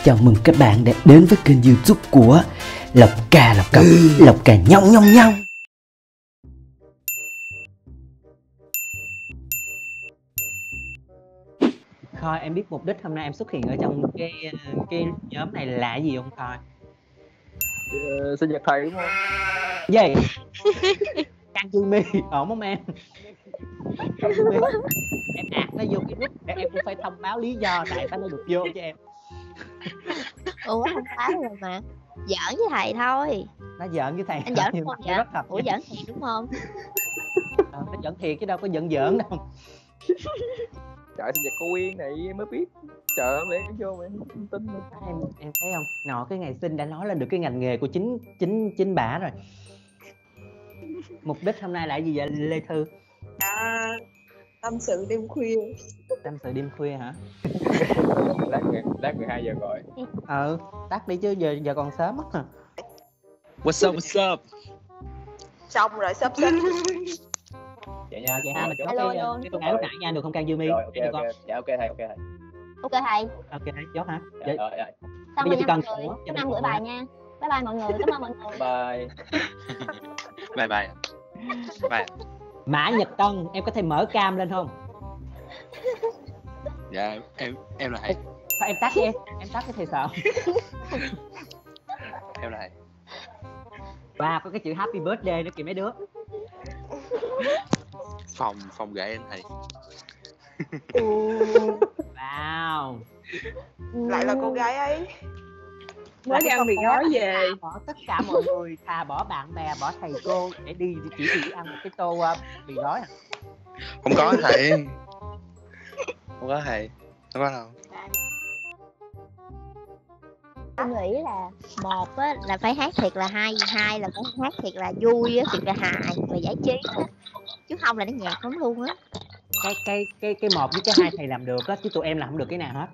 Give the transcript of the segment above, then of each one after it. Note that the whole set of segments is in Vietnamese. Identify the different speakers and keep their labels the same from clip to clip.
Speaker 1: Chào mừng các bạn đã đến với kênh YouTube của Lộc Cà Lộc Cọc, Lộc Cà nhong nhong nhong. Khôi, em biết mục đích hôm nay em xuất hiện ở trong cái nhóm này là gì không Khôi?
Speaker 2: Sinh nhật thầy đúng không?
Speaker 1: Gì? Căng Jimmy, ổn không em? Em nó vô cái group, em cũng phải thông báo lý do tại sao nó được vô cho em.
Speaker 3: Ủa không phải rồi mà. Giỡn với thầy thôi.
Speaker 1: Nó giỡn với thầy.
Speaker 3: Anh giỡn đúng không vậy? Ủa giỡn thiệt đúng không?
Speaker 1: Nó giỡn thiệt chứ đâu có giỡn đâu.
Speaker 2: Trời, sinh nhật cô Quyên này em mới biết. Trời ơi, em vô mà em không tin nữa.
Speaker 1: Em thấy không? Nọ cái ngày sinh đã nói lên được cái ngành nghề của chính bả rồi. Mục đích hôm nay là gì vậy Lê Thư?
Speaker 4: Tâm sự đêm khuya.
Speaker 1: Tâm sự đêm khuya hả?
Speaker 2: Lát 12 giờ gọi.
Speaker 1: Tắt đi chứ giờ còn sớm á.
Speaker 2: What's up?
Speaker 4: Xong rồi sắp.
Speaker 1: Vậy ha, mình chốt cái phương án lúc nãy nha, được không Can Dư Mi?
Speaker 2: Rồi, ok. Dạ ok thầy.
Speaker 3: Ok thầy.
Speaker 1: Ok, chốt hả?
Speaker 2: Rồi.
Speaker 3: Xong rồi nha mọi người. Chúc năm gửi bài nha. Bye bye mọi người, cảm ơn mọi người.
Speaker 2: Bye.
Speaker 1: Mã Nhật Tân, em có thể mở cam lên không?
Speaker 5: Dạ, em là thầy.
Speaker 1: Thôi em tắt đi em tắt cái thầy sợ.
Speaker 5: Em là thầy.
Speaker 1: Và có cái chữ happy birthday nữa kìa mấy đứa.
Speaker 5: Phòng gửi em thầy.
Speaker 1: Wow.
Speaker 4: Lại là cô gái ấy.
Speaker 1: Mới ra việc nói về bỏ tất cả mọi người, thà bỏ bạn bè, bỏ thầy cô để đi chỉ ăn một cái tô mì gói à?
Speaker 5: Không có thầy. Không có đâu.
Speaker 3: Tôi nghĩ là một á, là phải hát thiệt là hay, hai là phải hát thiệt là vui á, thiệt là hài và giải trí á. Chứ không là nó nhạt lắm luôn á.
Speaker 1: Cái một với cái hai thầy làm được á, chứ tụi em làm không được cái nào hết.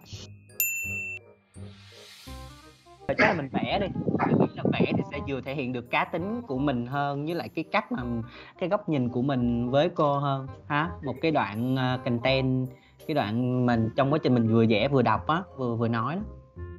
Speaker 1: Chắc là mình vẽ đi. Mình nghĩ là vẽ thì sẽ vừa thể hiện được cá tính của mình hơn, với lại cái cách mà cái góc nhìn của mình với cô hơn ha. Một cái đoạn content, cái đoạn mình trong quá trình mình vừa vẽ vừa đọc á, vừa nói đó.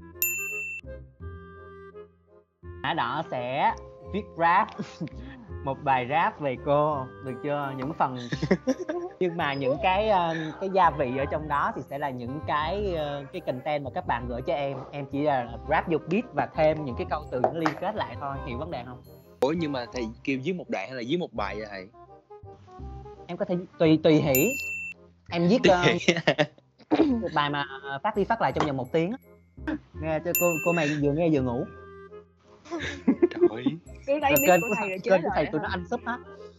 Speaker 1: Mã Đỏ sẽ viết rap một bài rap về cô, được chưa? Những phần nhưng mà những cái gia vị ở trong đó thì sẽ là những cái content mà các bạn gửi cho em chỉ là rap vô beat và thêm những cái câu từ nó liên kết lại thôi, hiểu vấn đề không?
Speaker 5: Ủa nhưng mà thầy kêu viết một đoạn hay là viết một bài vậy thầy?
Speaker 1: Em có thể tùy hỷ. Em viết một bài mà phát đi phát lại trong vòng 1 tiếng nghe cho cô mày vừa nghe vừa ngủ.
Speaker 5: Trời.
Speaker 4: Cứ lấy
Speaker 1: kênh
Speaker 4: của thầy rồi
Speaker 1: kênh của thầy tụi nó ăn súp hết.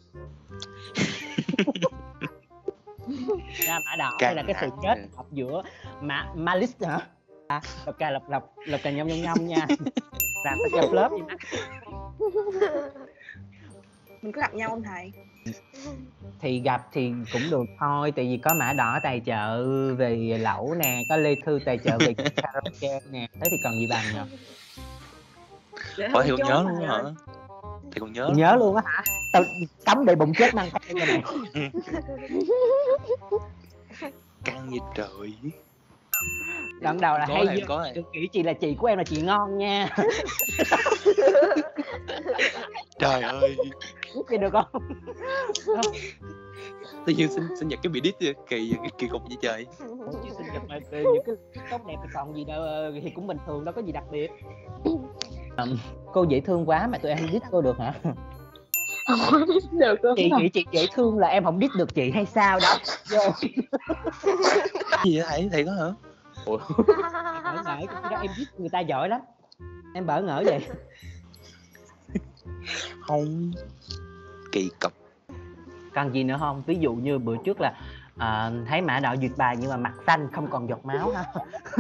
Speaker 1: Mã Đỏ đây là cái sự kết hợp giữa Malice hả? Lộc Cà nhông nha. Làm sao kêu lớp vậy má.
Speaker 4: Mình có gặp nhau không thầy?
Speaker 1: Thì gặp thì cũng được thôi, tại vì có Mã Đỏ tài trợ về lẩu nè, có Lê Thư tài trợ về karaoke nè, thế thì còn gì bằng nhờ?
Speaker 5: Ủa thì còn nhớ luôn hả? Thì còn
Speaker 1: nhớ luôn á hả? Tao cấm để bụng chết năng tay này.
Speaker 5: Căng gì trời.
Speaker 1: Đoạn đầu là
Speaker 5: có
Speaker 1: hay
Speaker 5: này,
Speaker 1: Đừng nghĩ chị là chị của em là chị ngon nha.
Speaker 5: Trời ơi.
Speaker 1: Biết được không?
Speaker 5: Tự nhiên sinh nhật cái bị đít kỳ cục vậy trời.
Speaker 1: Chứ sinh nhật mà những cái tốt đẹp thì còn gì đâu, thì cũng bình thường, đâu có gì đặc biệt. Cô dễ thương quá mà tụi em không biết cô được hả?
Speaker 4: Không biết được luôn.
Speaker 1: Chị nghĩ chị dễ thương là em không biết được chị hay sao đó.
Speaker 5: Gì vậy thầy có hả?
Speaker 1: Ủa? Bỡ ngỡ đó, em biết người ta giỏi lắm. Em bỡ ngỡ vậy.
Speaker 5: Không. Kỳ cục.
Speaker 1: Còn gì nữa không? Ví dụ như bữa trước là thấy Mã Đỏ duyệt bài nhưng mà mặt xanh không còn giọt máu ha.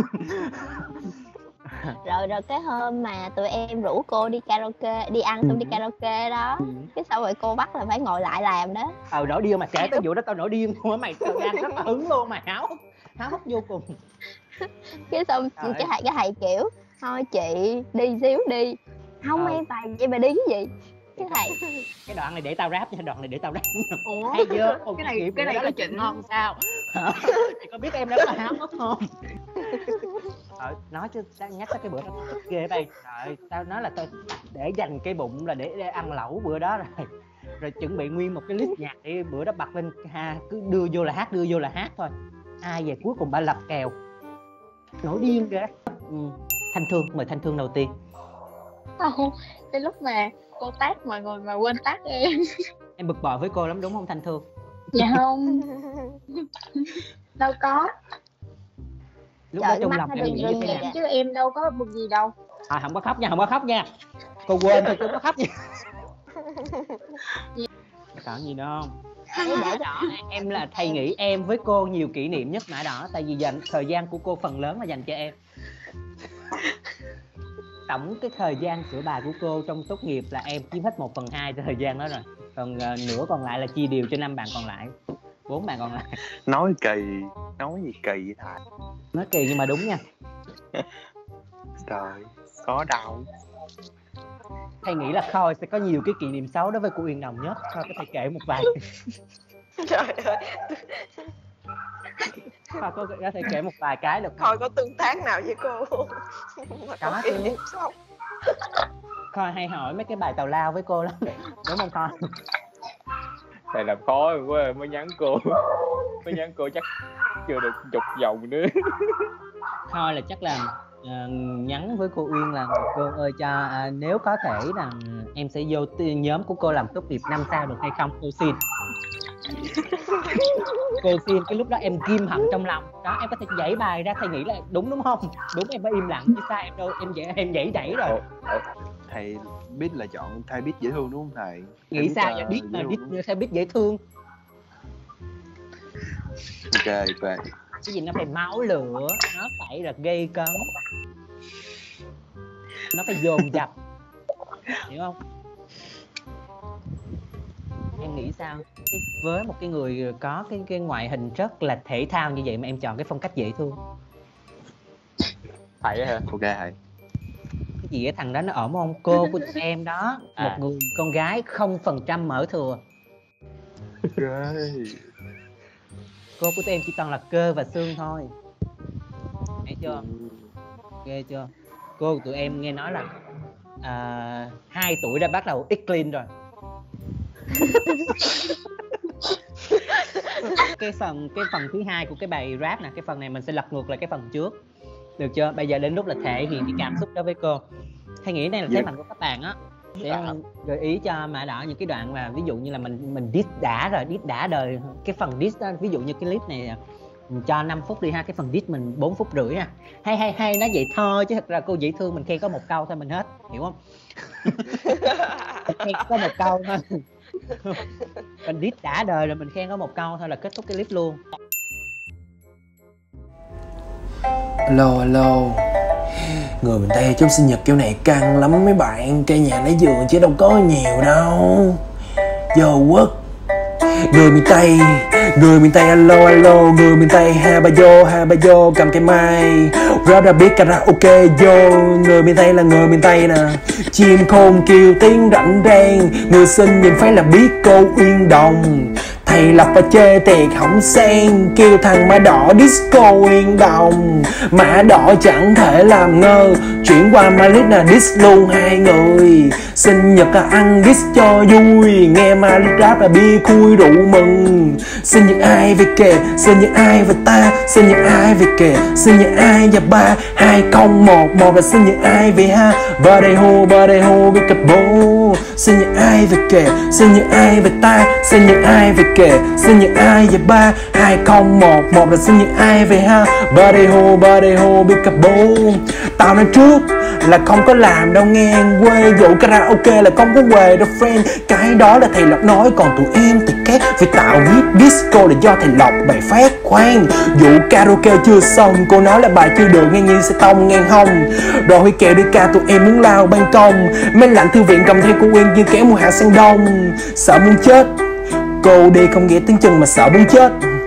Speaker 3: Rồi cái hôm mà tụi em rủ cô đi karaoke, đi ăn xong đi karaoke đó, cái sau rồi cô bắt là phải ngồi lại làm đó.
Speaker 1: Nổi điên mà kể tới vụ đó tao nổi điên luôn á mày, tao đang rất là hứng luôn mà háo hức vô cùng.
Speaker 3: Cái xong cái thầy kiểu thôi chị đi xíu đi. Không em tài vậy mà đi cái gì? Cái thầy
Speaker 1: cái đoạn này để tao rap nha, đoạn này để tao rap nha.
Speaker 4: Ủa?
Speaker 1: Hay chưa?
Speaker 4: Cái này có chỉnh
Speaker 1: ngon sao? Chị có biết em đã có háo hức không? nói chứ tao nhắc tới cái bữa đó tức ghê đây. Trời, tao nói là tao để dành cái bụng là để ăn lẩu bữa đó rồi chuẩn bị nguyên một cái list nhạc để bữa đó bật lên cứ đưa vô là hát thôi. Ai về cuối cùng ba lập kèo nổi điên kìa. Thanh Thương, mời Thanh Thương đầu tiên.
Speaker 6: Không, cái lúc mà cô tát mọi người mà quên tát em.
Speaker 1: Em bực bội với cô lắm đúng không Thanh Thương?
Speaker 6: Dạ không. Đâu có.
Speaker 1: Lúc đó trong lòng em nghĩ như thế nào?
Speaker 6: Chứ em đâu có bực gì đâu.
Speaker 1: Không có khóc nha. Cô quên thôi, không có khóc nha. Còn gì nữa không? Mã Đỏ, em là thầy nghĩ em với cô nhiều kỷ niệm nhất Mã Đỏ. Tại vì dành thời gian của cô phần lớn là dành cho em. Tổng cái thời gian sửa bài của cô trong tốt nghiệp là em chiếm hết 1/2 thời gian đó rồi. Còn nửa còn lại là chia đều cho 5 bạn còn lại, 4 bạn còn lại.
Speaker 5: Nói kỳ, nói gì kỳ vậy Thầy?
Speaker 1: Nói kỳ nhưng mà đúng nha.
Speaker 5: Trời, có đâu.
Speaker 1: Thầy nghĩ là Khôi sẽ có nhiều cái kỷ niệm xấu đối với cô Uyên Đồng nhất. Khôi có thể kể một vài.
Speaker 4: Trời ơi,
Speaker 1: Khôi có thể kể một vài cái được không?
Speaker 4: Khôi có tương tác nào với cô mà có kỷ niệm xấu?
Speaker 1: Khôi hay hỏi mấy cái bài tào lao với cô lắm, đúng không Khôi?
Speaker 2: Thầy làm khó quá mới nhắn cô. Mới nhắn cô chắc chưa được chục vòng nữa.
Speaker 1: Khôi là chắc là nhắn với cô Uyên là cô ơi cho nếu có thể là em sẽ vô nhóm của cô làm tốt nghiệp năm sau được hay không, cô xin. Cô xin. Cái lúc đó em ghim hận trong lòng đó, em có thể dãy bài ra. Thầy nghĩ là đúng không? Đúng, em phải im lặng chứ sao em đâu, em dãy rồi.
Speaker 7: Thầy biết là chọn thầy biết dễ thương đúng không thầy?
Speaker 1: Nghĩ sao vậy? Biết mà biết sao biết dễ thương.
Speaker 7: Ok.
Speaker 1: Cái gì nó phải máu lửa, nó phải là gây cấn, nó phải dồn dập, hiểu không? Em nghĩ sao với một cái người có cái ngoại hình rất là thể thao như vậy mà em chọn cái phong cách dễ thương?
Speaker 2: Thầy hả?
Speaker 7: Ok thầy.
Speaker 1: Cái gì cái thằng đó nó ổn không? Cô của tụi em đó, một người con gái 0% mỡ thừa. Cô của tụi em chỉ toàn là cơ và xương thôi. Thấy chưa? Ghê chưa? Cô của tụi em nghe nói là 2 tuổi đã bắt đầu eat clean rồi. cái phần thứ hai của cái bài rap nè, cái phần này mình sẽ lật ngược lại cái phần trước, được chưa? Bây giờ đến lúc là thể hiện cái cảm xúc đó với cô. Thầy nghĩ đây là thế mạnh của các bạn á, để gợi ý cho Mã Đỏ những cái đoạn mà ví dụ như là mình diss đã đời. Cái phần diss đó, ví dụ như cái clip này mình cho 5 phút đi ha, cái phần diss mình 4 phút rưỡi ha. Hay nói vậy thôi chứ thật ra cô dễ thương mình khen có một câu thôi mình hết, hiểu không? Khen có một câu thôi. Mình diss đã đời rồi mình khen có một câu thôi là kết thúc cái clip luôn.
Speaker 8: Hello. Người miền Tây trong sinh nhật kiểu này căng lắm mấy bạn. Cây nhà lấy giường chứ đâu có nhiều đâu. Yo quốc. Người miền Tây alo. Người miền Tây ha ba yo cầm cây mai rap ra biết karaoke yo. Người miền Tây là người miền Tây nè. Chim khôn kêu tiếng rảnh rang. Người xinh nhìn phải là biết cô Uyên Đồng. Thầy lập và chê tiệc hỏng sen. Kêu thằng Mã Đỏ disco Uyên Đồng. Mã Đỏ chẳng thể làm ngơ. Chuyển qua Malik là diss luôn hai người. Sinh nhật là ăn diss cho vui. Nghe Malik rap là bia khui rượu mừng. Sinh nhật ai về kề, sinh nhật ai về ta. Sinh nhật ai về kề, sinh nhật ai và 3 2 0 1 1 là sinh nhật ai về ha. Birthday ho với cặp bố. Sinh nhật ai về kề, sinh nhật ai về ta. Sinh nhật ai về kề, sinh nhật ai và 3 2 0 1 1 là sinh nhật ai về ha. Birthday ho biết cặp bố. Tao nói trước là không có làm đâu nghe. Quê dụ karaoke là không có quê đâu friend. Cái đó là thầy Lộc nói, còn tụi em thì khác. Vì tạo hit disco là do thầy Lộc bài phát. Khoan, vụ karaoke chưa xong, cô nói là bài chưa được ngang như xe tông ngang hông. Rồi huy kẹo đi ca tụi em muốn lao ban công. Mấy lạnh thư viện cầm theo cô Uyên như kéo mua hạ sang đông. Sợ muốn chết, cô đi không nghe tiếng chân mà sợ muốn chết.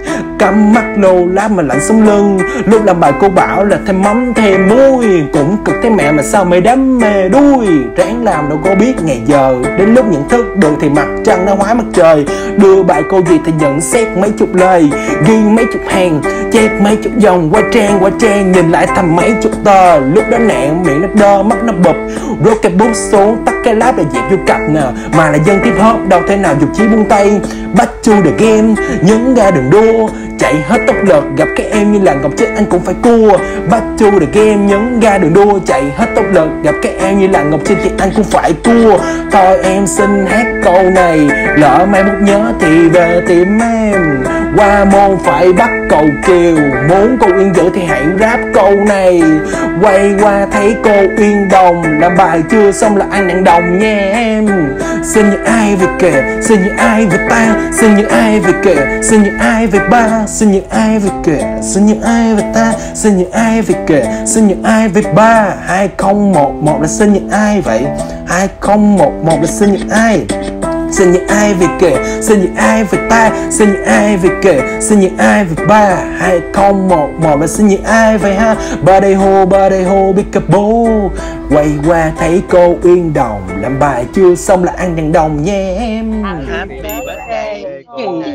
Speaker 8: cắm mắt lô lát mà lạnh sống lưng. Lúc làm bài cô bảo là thêm mắm thêm muối, cũng cực thấy mẹ mà sao mày đắm mê đuôi. Ráng làm đâu có biết ngày giờ, đến lúc nhận thức được thì mặt trăng nó hóa mặt trời. Đưa bài cô gì thì nhận xét mấy chục lời, ghi mấy chục hàng, chép mấy chục dòng, qua trang nhìn lại thầm mấy chục tờ. Lúc đó nạn miệng nó đơ, mắt nó bụp, rốt cái bút xuống tắt cái láp là dẹp vô cặp nè. Mà là dân tiếp hop đâu thể nào dục chí buông tay. Back to the game, nhấn ga đường đua, chạy hết tốc lực, gặp cái em như là ngọc chết anh cũng phải cua. Back to the game, nhấn ga đường đua, chạy hết tốc lực, gặp cái em như là ngọc chết thì anh cũng phải cua. Thôi em xin hát câu này, lỡ mai bút nhớ thì về tìm em. Qua môn phải bắt cầu kiều, muốn cô Uyên giữ thì hãy rap câu này. Quay qua thấy cô Uyên Đồng, làm bài chưa xong là anh nặng đồng nha em. Xin những ai về kể, xin những ai về ta, xin những ai về kể, xin những ai về ba, xin những ai về kể, xin những ai về ta, xin những ai về kể, xin những ai về ba. 2011 là xin những ai vậy? 2011 là xin những ai? Xin những ai về kể, xin những ai về ta, xin những ai về kể, xin những ai về ba. 2011 là xin những ai vậy ha? Ba đây hô biết cặp bố. Quay qua thấy cô Uyên Đồng, làm bài chưa xong là ăn đèn đồng nha em.
Speaker 5: Happy birthday cô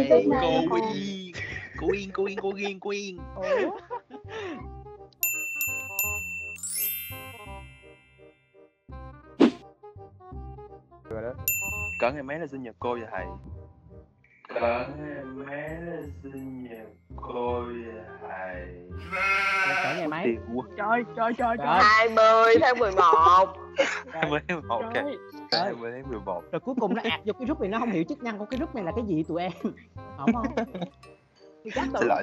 Speaker 5: Uyên.
Speaker 2: Rồi đó.
Speaker 7: Cỡ ngày mấy là sinh nhật cô vậy thầy?
Speaker 8: Cỡ ngày mấy là sinh nhật cô vậy thầy?
Speaker 1: Cỡ ngày mấy?
Speaker 7: Tiền quá.
Speaker 1: Trời.
Speaker 4: 20 tháng 11.
Speaker 5: 20 tháng 11, ok.
Speaker 7: 20 tháng 11.
Speaker 1: Rồi cuối cùng nó ạt vô cái group này, nó không hiểu chức năng của cái group này là cái gì tụi em. Không.
Speaker 7: Xin lỗi.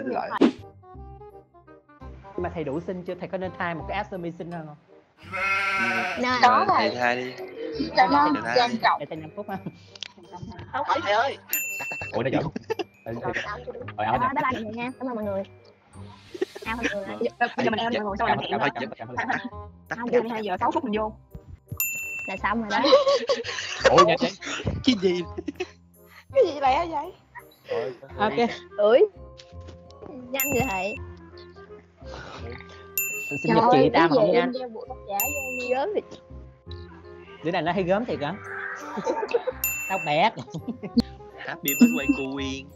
Speaker 1: Nhưng mà thầy đủ xinh chưa? Thầy có nên thay một cái áp sơ mi xinh hơn không?
Speaker 6: Đó là
Speaker 5: Thầy hai đi.
Speaker 6: cho nó trang trọng.
Speaker 1: Để thầy 5 phút ha.
Speaker 4: Không phải thầy ơi.
Speaker 2: Ủa nó giận. Rồi áo
Speaker 3: Bye bye mọi người nha, cảm ơn mọi người. Ao mọi người.
Speaker 6: Bây giờ mình eo đi mọi người, xong rồi mình hẹn rồi. Không, vô 2 giờ 6 phút mình vô.
Speaker 3: Là xong rồi đó.
Speaker 2: Ủa nha chứ.
Speaker 5: Cái gì?
Speaker 4: Cái gì lẹ vậy?
Speaker 1: Ok.
Speaker 3: Ủi. Nhanh vậy thầy.
Speaker 1: Sinh nhật chị ta mà không nhanh.
Speaker 3: Đeo bộ tóc giả vô gớm thì
Speaker 1: Đứa này nó hay gớm thiệt hả? Tao bẹt.
Speaker 5: Happy birthday cô Uyên.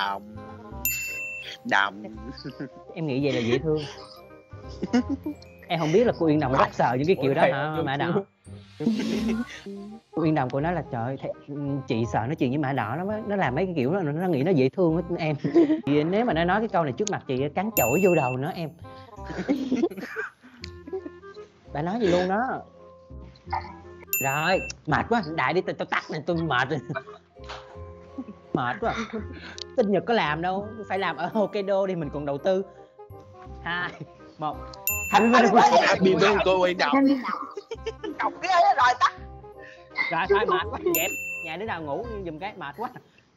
Speaker 5: Đầm.
Speaker 1: Em nghĩ vậy là dễ thương. Em không biết là cô Uyên Đồng rất sợ những cái kiểu đó hả Mã Đỏ? Cô Uyên Đồng của nó là trời ơi, chị sợ nói chuyện với Mã Đỏ nó làm mấy cái kiểu đó, nó nghĩ nó dễ thương với em. Thì nếu mà nó nói cái câu này trước mặt chị cắn chổi vô đầu nó em. Bà nói gì luôn đó. Rồi mệt quá, đại đi tao tắt này, tôi mệt rồi. Mệt quá. Sinh nhật có làm đâu, phải làm ở Hokkaido đi, mình còn đầu tư. 2, 1.
Speaker 5: Happy birthday cô Uyên Đồng.
Speaker 4: Cọc cái rồi tắt.
Speaker 1: Rồi thôi mệt quá, dẹp. Nhà đứa nào ngủ giùm cái mệt quá.